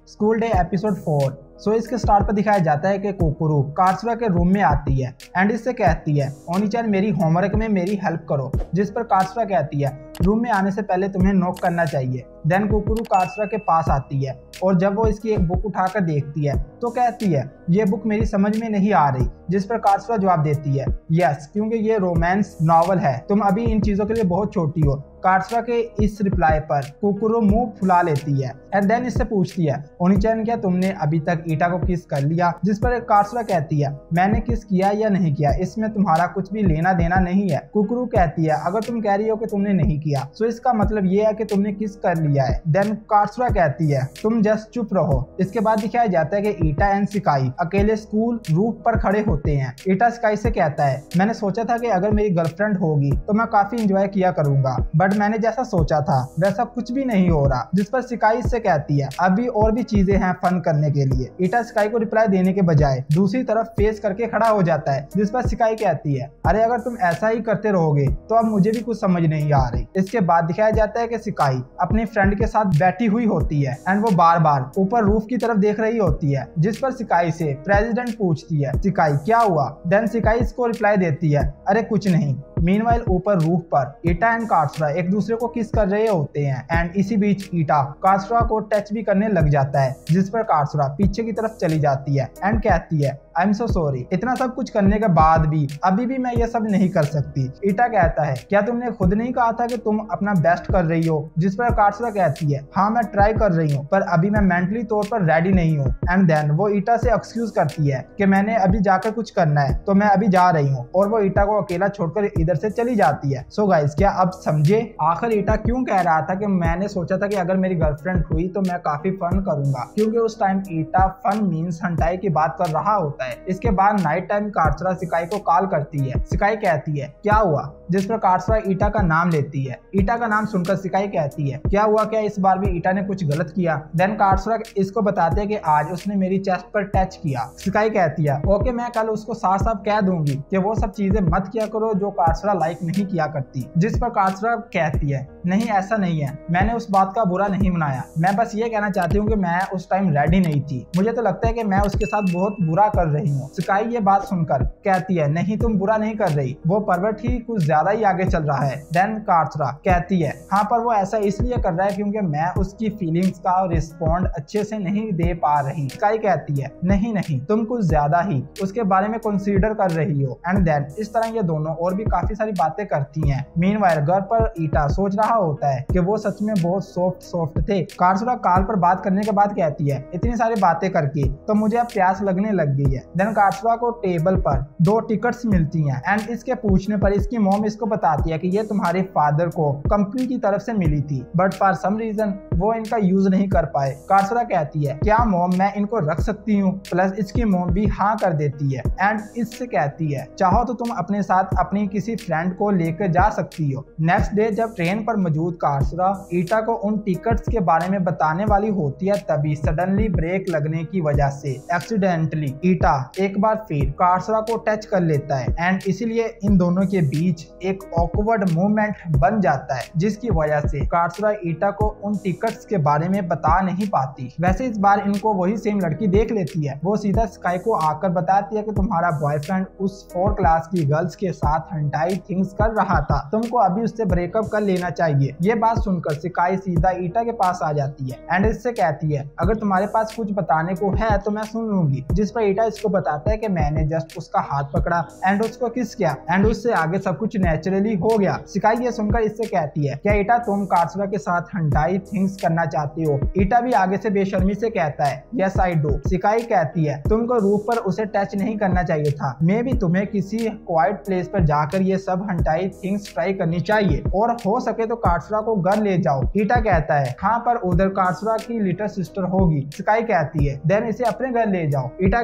School day episode 4। सो इसके start पर दिखाया जाता है कि कोकोरो कात्सुरा के रूम में आती है एंड इससे कहती है ओनी-chan मेरी होमवर्क में मेरी हेल्प करो, जिस पर कात्सुरा कहती है रूम में आने से पहले तुम्हें नॉक करना चाहिए। देन कोकोरो कात्सुरा के पास आती है और जब वो इसकी एक बुक उठाकर देखती है तो कहती है ये बुक मेरी समझ में नहीं आ रही, जिस पर कात्सुरा जवाब देती है यस, क्योंकि ये रोमांस नॉवल है, तुम अभी इन चीजों के लिए बहुत छोटी हो। कात्सुरा के इस रिप्लाई पर कोकोरो मुंह फुला लेती है एंड देन इससे पूछती है ओनी-chan क्या तुमने अभी तक ईटा को किस कर लिया, जिस पर कात्सुरा कहती है मैंने किस किया या नहीं किया इसमें तुम्हारा कुछ भी लेना देना नहीं है। कोकोरो कहती है अगर तुम कह रही हो कि तुमने नहीं किया तो इसका मतलब ये है कि तुमने किस कर लिया है। देन कात्सुरा कहती है तुम जस्ट चुप रहो। इसके बाद दिखाया जाता है कि ईटा एंड सिकाई अकेले स्कूल रूफ पर खड़े होते हैं। ईटा सिकाई से कहता है मैंने सोचा था कि अगर मेरी गर्लफ्रेंड होगी तो मैं काफी इंजॉय किया करूंगा, बट मैंने जैसा सोचा था वैसा कुछ भी नहीं हो रहा, जिस पर सिकाई से कहती है अभी और भी चीजें हैं फन करने के लिए। ईटा सिकाई को रिप्लाई देने के बजाय दूसरी तरफ फेस करके खड़ा हो जाता है, जिस पर सिकाई कहती है अरे अगर तुम ऐसा ही करते रहोगे तो अब मुझे भी कुछ समझ नहीं आ रही। इसके बाद दिखाया जाता है कि सिकाई अपनी फ्रेंड के साथ बैठी हुई होती है एंड वो बार बार ऊपर रूफ की तरफ देख रही होती है, जिस पर सिकाई से प्रेसिडेंट पूछती है सिकाई क्या हुआ। देन सिकाई इसको रिप्लाई देती है अरे कुछ नहीं। मीनवाइल ऊपर रूफ पर ईटा एंड कात्सुरा एक दूसरे को किस कर रहे होते हैं एंड इसी बीच ईटा कात्सुरा को टच भी करने लग जाता है, जिस पर कात्सुरा पीछे की तरफ चली जाती है एंड कहती है आई एम सो सॉरी, इतना सब कुछ करने के बाद भी अभी भी मैं ये सब नहीं कर सकती। ईटा कहता है क्या तुमने खुद नहीं कहा था कि तुम अपना बेस्ट कर रही हो, जिस पर कात्सुरा कहती है हाँ मैं ट्राई कर रही हूँ पर अभी मैं मेंटली तौर पर रेडी नहीं हूँ। एंड देन वो ईटा से एक्सक्यूज करती है कि मैंने अभी जाकर कुछ करना है तो मैं अभी जा रही हूँ, और वो ईटा को अकेला छोड़कर इधर से चली जाती है। सो गाइस क्या अब समझे आखिर ईटा क्यों कह रहा था कि मैंने सोचा था कि अगर मेरी गर्लफ्रेंड हुई तो मैं काफी फन करूंगा, क्योंकि उस टाइम ईटा फन मीन्स हंटाई की बात कर रहा होता है। इसके बाद नाइट टाइम कात्सुरा सिकाई को कॉल करती है। सिकाई कहती है क्या हुआ, जिस पर कात्सुरा ईटा का नाम लेती है। ईटा का नाम सुनकर सिकाई कहती है क्या हुआ, क्या इस बार भी ईटा ने कुछ गलत किया। देन कात्सुरा इसको बताते हैं कि आज उसने मेरी चेस्ट पर टच किया। सिकाई कहती है ओके मैं कल उसको साफ साफ कह दूंगी कि वो सब चीजें मत किया करो जो कात्सुरा लाइक नहीं किया करती, जिस पर कात्सुरा कहती है नहीं ऐसा नहीं है, मैंने उस बात का बुरा नहीं मनाया, मैं बस ये कहना चाहती हूँ कि मैं उस टाइम रेडी नहीं थी, मुझे तो लगता है कि मैं उसके साथ बहुत बुरा कर रही हूँ। सिकाई ये बात सुनकर कहती है नहीं तुम बुरा नहीं कर रही, वो पर्वत ही कुछ ज्यादा ही आगे चल रहा है। देन कात्सुरा कहती है हाँ पर वो ऐसा इसलिए कर रहा है क्योंकि मैं उसकी फीलिंग्स का रिस्पॉन्ड अच्छे से नहीं दे पा रही। सिकाई कहती है नहीं नहीं तुम कुछ ज्यादा ही उसके बारे में कंसीडर कर रही हो। एंड देन इस तरह ये दोनों और भी काफी सारी बातें करती हैं। मीनवाइल घर पर ईटा सोच रहा होता है कि वो सच में बहुत सॉफ्ट थे। कात्सुरा कॉल पर बात करने के बाद कहती है इतनी सारी बातें करके तो मुझे अब प्यास लगने लग गई है। देन कात्सुरा को टेबल पर 2 टिकट्स मिलती हैं एंड इसके पूछने पर इसकी मॉम इसको बताती है कि ये तुम्हारे फादर को कंपनी की तरफ से मिली थी, बट फॉर सम रीजन वो इनका यूज नहीं कर पाए। कात्सुरा कहती है क्या मॉम मैं इनको रख सकती हूँ, प्लस इसकी मॉम भी हाँ कर देती है एंड इससे कहती है चाहो तो तुम अपने साथ अपनी किसी फ्रेंड को लेकर जा सकती हो। नेक्स्ट डे जब ट्रेन पर मौजूद कात्सुरा ईटा को उन टिकट्स के बारे में बताने वाली होती है, तभी सडनली ब्रेक लगने की वजह से एक्सीडेंटली ईटा एक बार फिर कात्सुरा को टच कर लेता है एंड इसीलिए इन दोनों के बीच एक ऑकवर्ड मूवमेंट बन जाता है, जिसकी वजह से कात्सुरा ईटा को उन टिकट्स के बारे में बता नहीं पाती। वैसे इस बार इनको वही सेम लड़की देख लेती है, वो सीधा सिकाई को आकर बताती है कि तुम्हारा बॉयफ्रेंड उस 4 क्लास की गर्ल्स के साथ हंटाई थिंग्स कर रहा था, तुमको अभी उससे ब्रेकअप कर लेना चाहिए। ये बात सुनकर सिकाई सीधा ईटा के पास आ जाती है एंड इससे कहती है अगर तुम्हारे पास कुछ बताने को है तो मैं सुन लूंगी, जिस पर ईटा इसको बताता है कि मैंने जस्ट उसका हाथ पकड़ा एंड उसको किस किया एंड उससे आगे सब कुछ नेचुरली हो गया। सिकाई ये सुनकर इससे कहती है क्या ईटा तुम कात्सुरा के साथ हंटाई थिंग्स करना चाहती हो। ईटा भी आगे से बेशर्मी से कहता है यस आई डू। सिकाई कहती है तुमको रूफ पर उसे टच नहीं करना चाहिए था, मे भी तुम्हें किसी क्वाइट प्लेस पर जाकर ये सब हंटाई थिंग्स ट्राई करनी चाहिए और हो सके तो कात्सुरा को घर ले जाओ। ईटा कहता है हाँ पर उधर कात्सुरा की लिटिल सिस्टर होगी। सिकाई कहती है देन इसे अपने घर ले जाओ। ईटा कहता है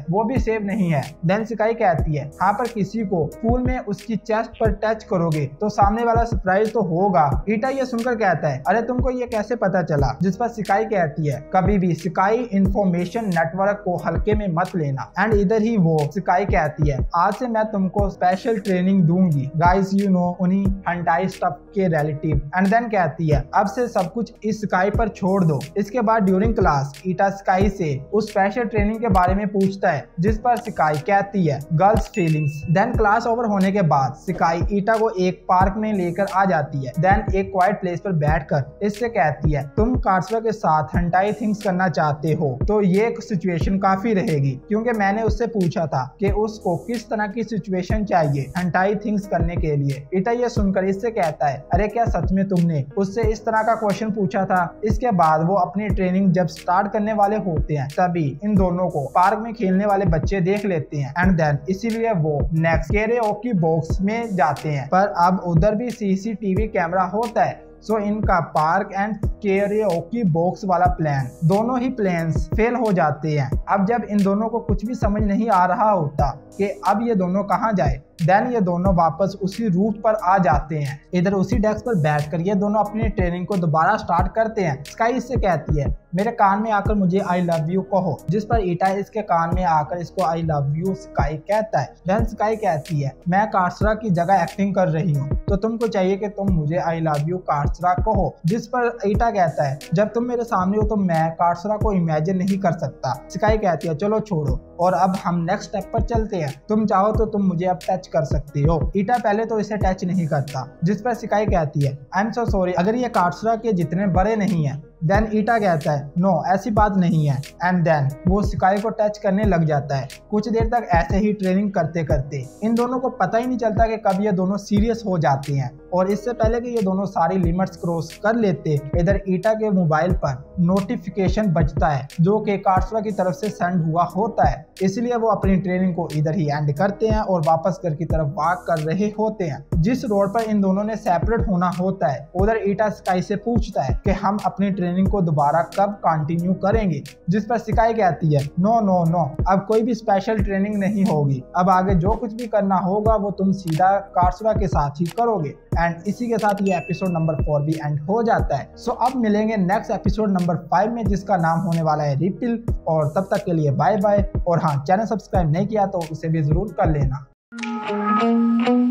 है वो भी सेफ नहीं है। देन सिकाई कहती है हाँ पर किसी को स्कूल में उसकी चेस्ट पर टच करोगे तो सामने वाला सरप्राइज तो होगा। ईटा ये सुनकर कहता है अरे तुमको ये कैसे पता चला, जिस पर सिकाई कहती है कभी भी सिकाई इंफॉर्मेशन नेटवर्क को हल्के में मत लेना। एंड इधर ही वो सिकाई कहती है आज से मैं तुमको स्पेशल ट्रेनिंग दूंगी गाइस यू नो उन्हीं हंटाई स्टफ के रिलेटिव। एंड देन कहती है अब से सब कुछ इस स्काई पर छोड़ दो। इसके बाद ड्यूरिंग क्लास ईटा स्काई से उस स्पेशल ट्रेनिंग के बारे में पूछता है जिस पर सिकाई कहती है girls feelings. Then class over होने के बाद सिकाई ईटा को एक पार्क में लेकर आ जाती है। देन एक क्वाइट प्लेस पर बैठकर इससे कहती है तुम काट्सुरा के साथ हंटाई थिंग्स करना चाहते हो तो ये सिचुएशन काफी रहेगी, क्योंकि मैंने उससे पूछा था कि उसको किस तरह की सिचुएशन चाहिए हंटाई थिंग्स करने के लिए। ईटा ये सुनकर इससे कहता है अरे क्या सच में तुमने उससे इस तरह का क्वेश्चन पूछा था। इसके बाद वो अपनी ट्रेनिंग जब स्टार्ट करने वाले होते हैं तभी इन दोनों को पार्क में खेलने वाले बच्चे देख लेते हैं। एंड देन इसीलिए वो नेक्स्ट कैरेओके बॉक्स में जाते हैं, पर अब उधर भी सीसीटीवी कैमरा होता है। सो इनका पार्क एंड कैरेओके बॉक्स वाला प्लान दोनों ही प्लान्स फेल हो जाते हैं। अब जब इन दोनों को कुछ भी समझ नहीं आ रहा होता कि अब ये दोनों कहाँ जाए, देन ये दोनों वापस उसी रूट पर आ जाते हैं। इधर उसी डेस्क पर बैठकर ये दोनों अपनी ट्रेनिंग को दोबारा स्टार्ट करते हैं। स्काई इससे कहती है मेरे कान में आकर मुझे आई लव यू कहो, जिस पर ईटा इसके कान में आकर इसको आई लव यू स्काई कहता है। देन स्काई कहती है मैं काट्सुरा की जगह एक्टिंग कर रही हूँ तो तुमको चाहिए कि तुम मुझे आई लव यू काट्सुरा कहो, जिस पर ईटा कहता है जब तुम मेरे सामने हो तो मैं काट्सुरा को इमेजिन नहीं कर सकता। स्काई कहती है चलो छोड़ो और अब हम नेक्स्ट स्टेप पर चलते हैं, तुम चाहो तो तुम मुझे अब टच कर सकती हो। ईटा पहले तो इसे टच नहीं करता, जिस पर सिकाई कहती है आई एम सो सॉरी अगर ये काट्सुरा के जितने बड़े नहीं है। देन ईटा कहता है नो ऐसी बात नहीं है। एंड देन वो सिकाई को टच करने लग जाता है। कुछ देर तक ऐसे ही ट्रेनिंग करते करते इन दोनों को पता ही नहीं चलता कि कब ये दोनों सीरियस हो जाते हैं। और इससे पहले कि ये दोनों सारी लिमिट्स क्रॉस कर लेते इधर ईटा के मोबाइल पर नोटिफिकेशन बजता है जो कि काट्सुरा की तरफ से सेंड हुआ होता है। इसलिए वो अपनी ट्रेनिंग को इधर ही एंड करते हैं और वापस घर की तरफ वॉक कर रहे होते हैं। जिस रोड पर इन दोनों ने सेपरेट होना होता है उधर ईटा स्काई से पूछता है कि हम अपनी ट्रेनिंग को दोबारा कब कंटिन्यू करेंगे, जिस पर स्काई कहती है नो नो नो अब कोई भी स्पेशल ट्रेनिंग नहीं होगी, अब आगे जो कुछ भी करना होगा वो तुम सीधा काट्सुरा के साथ ही करोगे। एंड इसी के साथ ये एपिसोड नंबर 4 भी एंड हो जाता है। सो अब मिलेंगे नेक्स्ट एपिसोड नंबर 5 में जिसका नाम होने वाला है रिपिल। और तब तक के लिए बाय बाय। और हाँ चैनल सब्सक्राइब नहीं किया तो उसे भी जरूर कर लेना।